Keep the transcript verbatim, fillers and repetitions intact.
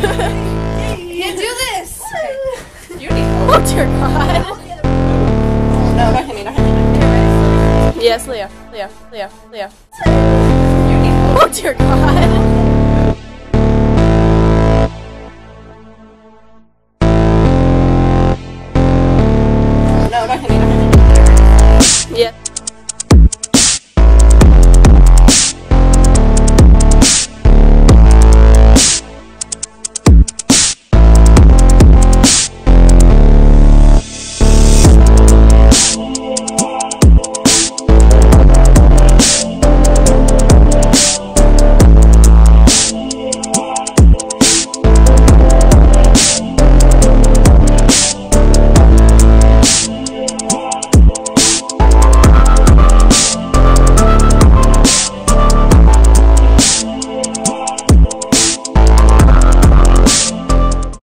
Can't do this! Okay. You need oh dear God. No, don't hit me, don't hit me. Yes, Leah. Leah. Leah. Leah. You need oh dear God.